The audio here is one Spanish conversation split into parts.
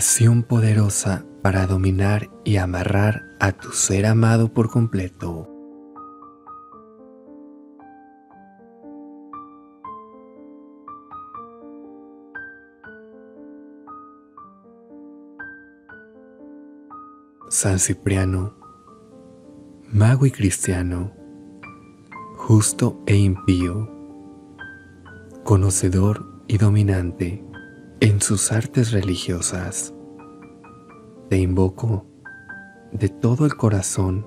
oración poderosa para dominar y amarrar a tu ser amado por completo. San Cipriano, mago y cristiano, justo e impío, conocedor y dominante en sus artes religiosas, te invoco de todo el corazón,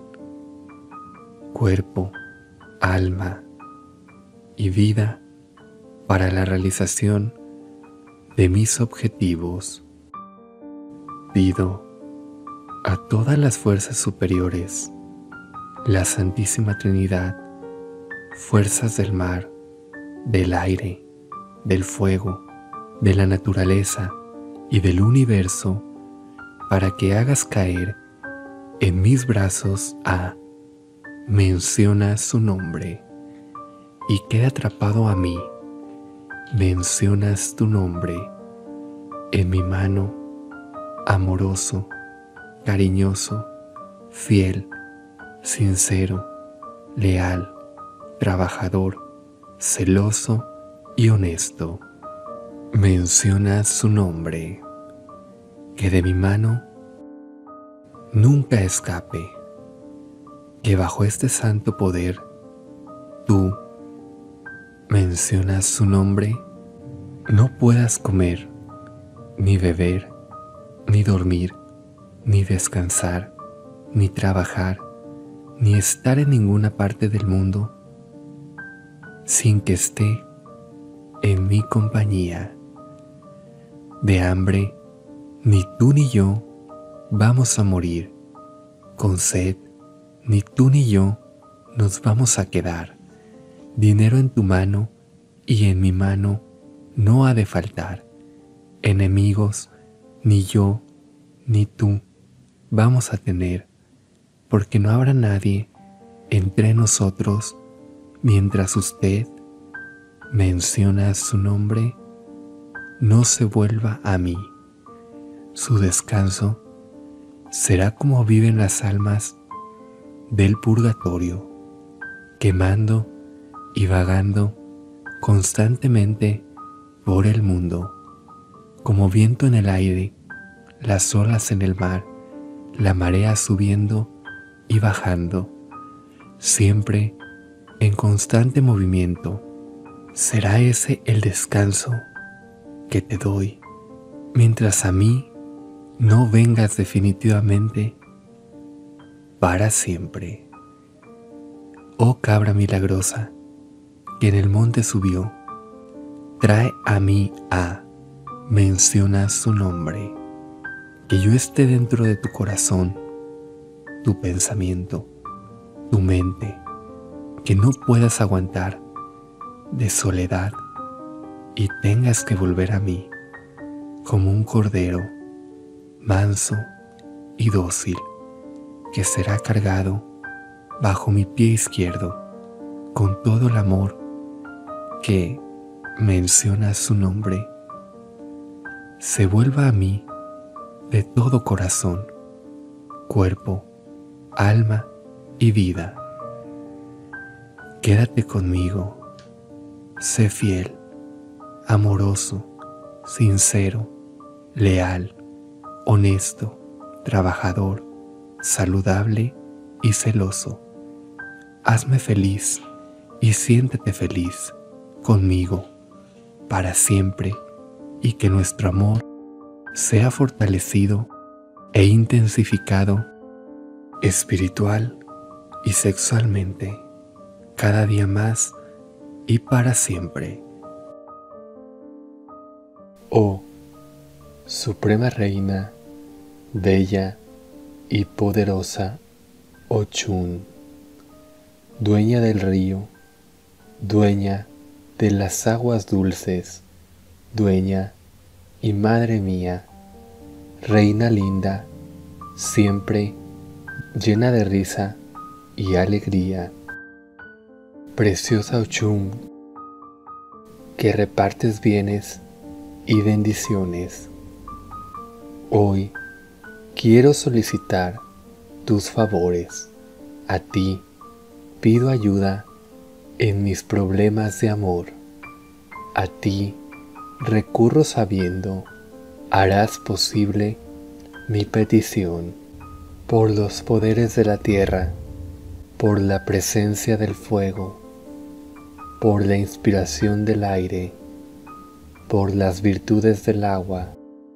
cuerpo, alma y vida para la realización de mis objetivos. Pido a todas las fuerzas superiores, la Santísima Trinidad, fuerzas del mar, del aire, del fuego, de la naturaleza y del universo, para que hagas caer en mis brazos a menciona su nombre y quede atrapado a mí. Mencionas tu nombre en mi mano, amoroso, cariñoso, fiel, sincero, leal, trabajador, celoso y honesto. Mencionas su nombre, que de mi mano nunca escape, que bajo este santo poder tú mencionas su nombre, no puedas comer, ni beber, ni dormir, ni descansar, ni trabajar, ni estar en ninguna parte del mundo sin que esté en mi compañía. De hambre, ni tú ni yo vamos a morir. Con sed, ni tú ni yo nos vamos a quedar. Dinero en tu mano y en mi mano no ha de faltar. Enemigos, ni yo ni tú vamos a tener, porque no habrá nadie entre nosotros mientras usted menciona su nombre, no se vuelva a mí. Su descanso será como viven las almas del purgatorio, quemando y vagando constantemente por el mundo, como viento en el aire, las olas en el mar, la marea subiendo y bajando, siempre en constante movimiento. ¿Será ese el descanso que te doy mientras a mí no vengas definitivamente para siempre? Oh cabra milagrosa, que en el monte subió, trae a mí menciona su nombre, que yo esté dentro de tu corazón, tu pensamiento, tu mente, que no puedas aguantar de soledad y tengas que volver a mí como un cordero manso y dócil, que será cargado bajo mi pie izquierdo con todo el amor que menciona su nombre, se vuelva a mí de todo corazón, cuerpo, alma y vida. Quédate conmigo, sé fiel, amoroso, sincero, leal, honesto, trabajador, saludable y celoso. Hazme feliz y siéntete feliz conmigo para siempre, y que nuestro amor sea fortalecido e intensificado espiritual y sexualmente cada día más y para siempre. Oh Suprema Reina, bella y poderosa Ochun, dueña del río, dueña de las aguas dulces, dueña y madre mía, reina linda, siempre llena de risa y alegría. Preciosa Ochun, que repartes bienes y bendiciones, Hoy quiero solicitar tus favores. A ti pido ayuda en mis problemas de amor. A ti recurro sabiendo harás posible mi petición. Por los poderes de la tierra, por la presencia del fuego, por la inspiración del aire, por las virtudes del agua,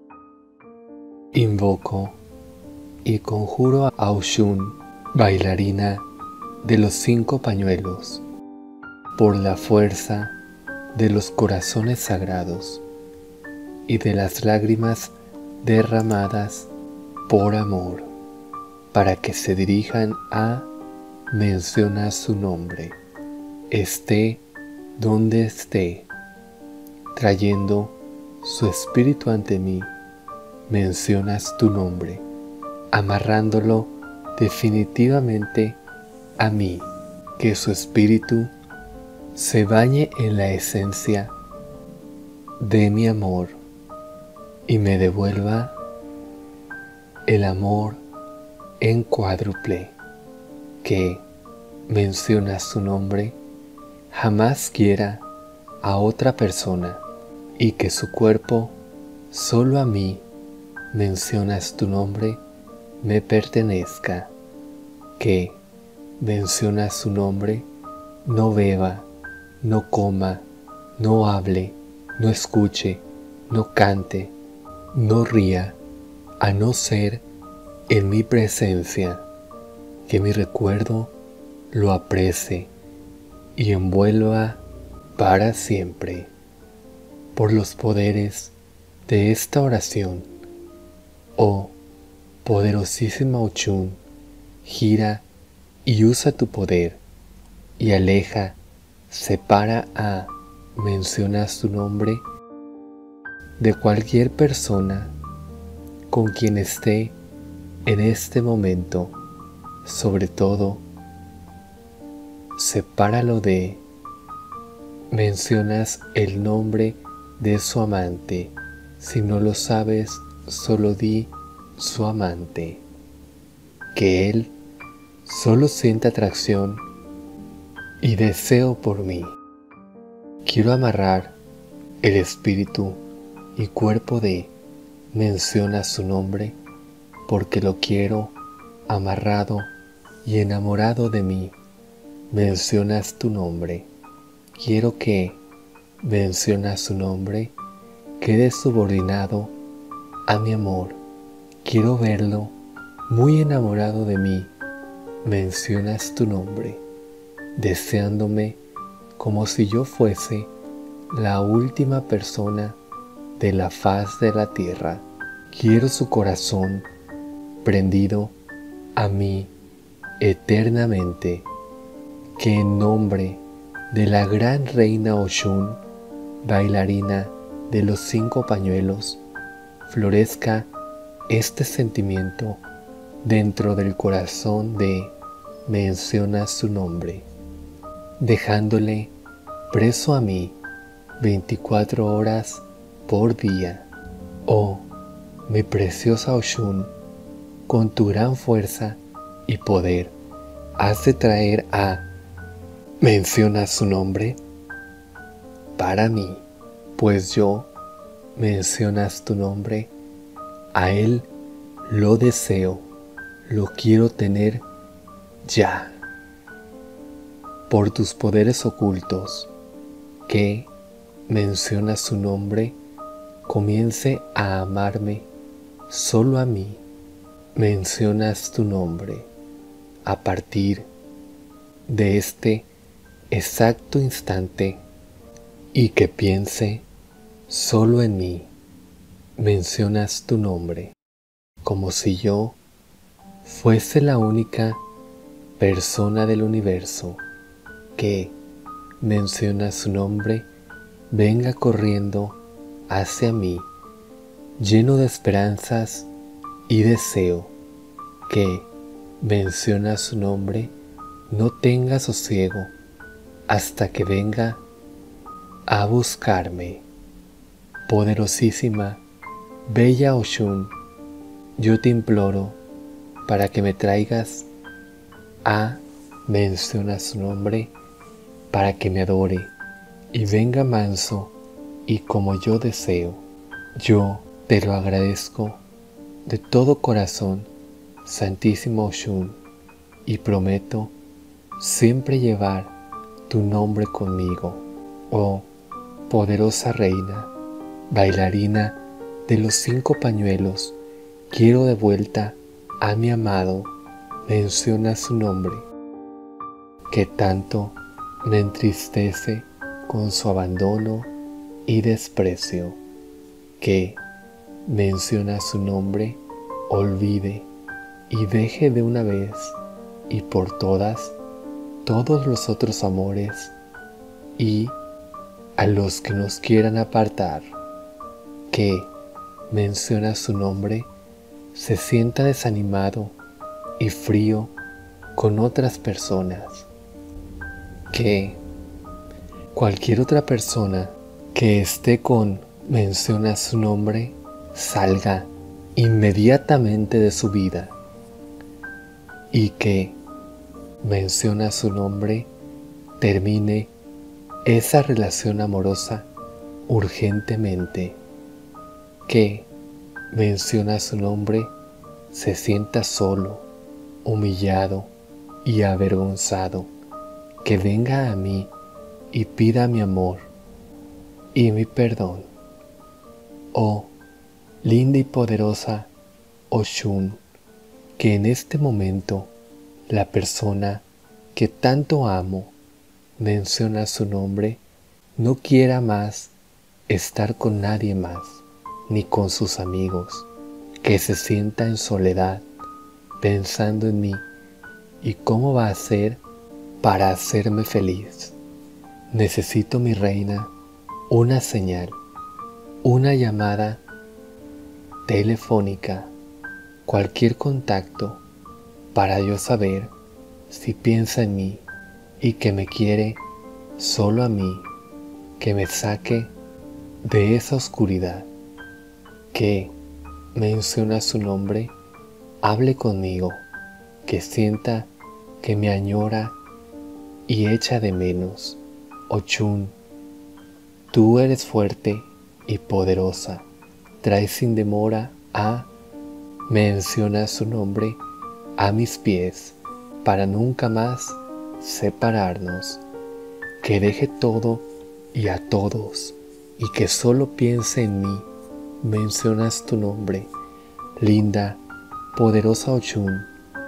invoco y conjuro a Oshun, bailarina de los 5 pañuelos, por la fuerza de los corazones sagrados y de las lágrimas derramadas por amor, para que se dirijan a mencionar su nombre, esté donde esté, trayendo su espíritu ante mí. Mencionas tu nombre, amarrándolo definitivamente a mí, que su espíritu se bañe en la esencia de mi amor y me devuelva el amor en cuádruple, que menciona su nombre, jamás quiera a otra persona, y que su cuerpo solo a mí, mencionas tu nombre, me pertenezca, que menciona su nombre, no beba, no coma, no hable, no escuche, no cante, no ría, a no ser en mi presencia, que mi recuerdo lo aprecie y envuelva para siempre. Por los poderes de esta oración, oh poderosísima Ochun, gira y usa tu poder y aleja, separa a, mencionas tu nombre, de cualquier persona con quien esté en este momento. Sobre todo, sepáralo de, mencionas el nombre de su amante. Si no lo sabes, solo di su amante, que él solo sienta atracción y deseo por mí. Quiero amarrar el espíritu y cuerpo de, menciona su nombre, porque lo quiero amarrado y enamorado de mí. Mencionas tu nombre. Quiero que, mencionas su nombre, quede subordinado a mi amor. Quiero verlo muy enamorado de mí. Mencionas tu nombre, deseándome como si yo fuese la última persona de la faz de la tierra. Quiero su corazón prendido a mí eternamente. Que en nombre de la gran reina Oshun, bailarina de los 5 pañuelos, florezca este sentimiento dentro del corazón de, menciona su nombre, dejándole preso a mí 24 horas por día. Oh, mi preciosa Oshun, con tu gran fuerza y poder, has de traer a, menciona su nombre, para mí, pues yo, mencionas tu nombre, a él lo deseo, lo quiero tener ya. Por tus poderes ocultos, que, menciona su nombre, comience a amarme solo a mí. Mencionas tu nombre a partir de este exacto instante y que piense solo en mí. Mencionas tu nombre como si yo fuese la única persona del universo. Que, menciona su nombre, venga corriendo hacia mí, lleno de esperanzas y deseo. Que, menciona su nombre, no tenga sosiego hasta que venga a buscarme. Poderosísima, bella Oshun, yo te imploro para que me traigas a, menciona su nombre, para que me adore y venga manso y como yo deseo. Yo te lo agradezco de todo corazón, Santísimo Oshun, y prometo siempre llevar tu nombre conmigo, oh poderosa reina, bailarina de los 5 pañuelos. Quiero de vuelta a mi amado, menciona su nombre, que tanto me entristece con su abandono y desprecio, que, menciona su nombre, olvide y deje de una vez y por todas todos los otros amores y a los que nos quieran apartar, que, menciona su nombre, se sienta desanimado y frío con otras personas, que cualquier otra persona que esté con, menciona su nombre, salga inmediatamente de su vida, y que, menciona su nombre, termine esa relación amorosa urgentemente, que, menciona su nombre, se sienta solo, humillado y avergonzado, que venga a mí y pida mi amor y mi perdón. Oh, linda y poderosa Oshun, que en este momento la persona que tanto amo, menciona su nombre, no quiera más estar con nadie más, ni con sus amigos, que se sienta en soledad, pensando en mí y cómo va a hacer para hacerme feliz. Necesito, mi reina, una señal, una llamada telefónica, cualquier contacto, para yo saber si piensa en mí y que me quiere solo a mí, que me saque de esa oscuridad, que, menciona su nombre, hable conmigo, que sienta que me añora y echa de menos. Ochun, tú eres fuerte y poderosa, trae sin demora a, menciona su nombre, a mis pies, para nunca más separarnos, que deje todo y a todos, y que solo piense en mí, mencionas tu nombre, linda, poderosa Ochun,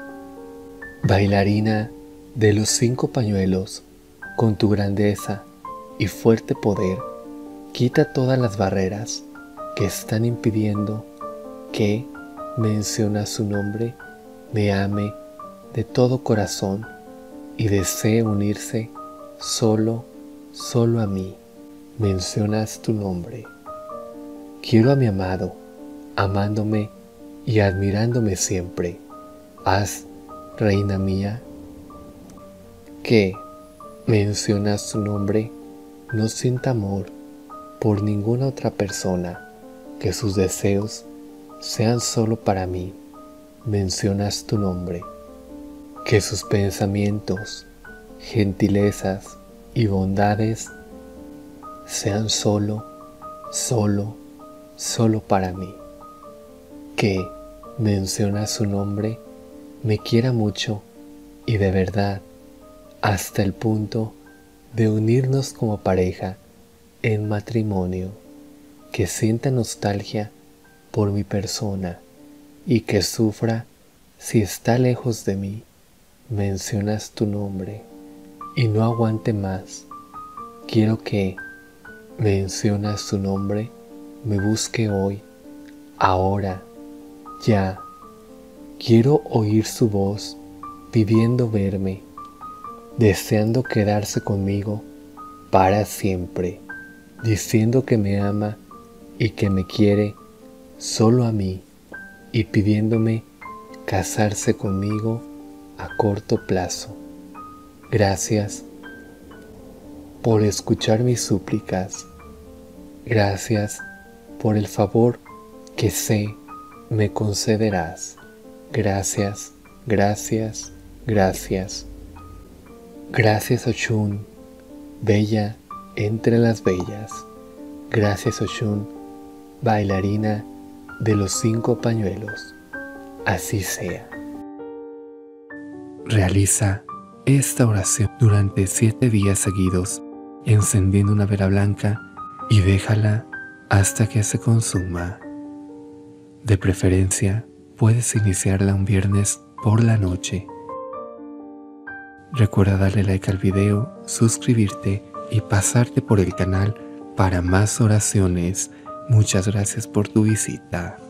bailarina de los 5 pañuelos, con tu grandeza y fuerte poder, quita todas las barreras que están impidiendo que, menciona su nombre, me ame de todo corazón y desee unirse solo a mí. Mencionas tu nombre. Quiero a mi amado, amándome y admirándome siempre. Haz, reina mía, que, mencionas su nombre, no sienta amor por ninguna otra persona, que sus deseos sean solo para mí. Mencionas tu nombre, que sus pensamientos, gentilezas y bondades sean solo para mí, que, menciona su nombre, me quiera mucho y de verdad, hasta el punto de unirnos como pareja en matrimonio, que sienta nostalgia por mi persona y que sufra si está lejos de mí. Mencionas tu nombre y no aguante más. Quiero que, mencionas su nombre, me busque hoy, ahora, ya. Quiero oír su voz pidiendo verme, deseando quedarse conmigo para siempre, diciendo que me ama y que me quiere solo a mí y pidiéndome casarse conmigo a corto plazo. Gracias por escuchar mis súplicas. Gracias por el favor que sé me concederás. Gracias, gracias, gracias. Gracias Ochun, bella entre las bellas. Gracias Ochun, bailarina de los 5 pañuelos. Así sea. Realiza esta oración durante 7 días seguidos, encendiendo una vela blanca y déjala hasta que se consuma. De preferencia, puedes iniciarla un viernes por la noche. Recuerda darle like al video, suscribirte y pasarte por el canal para más oraciones. Muchas gracias por tu visita.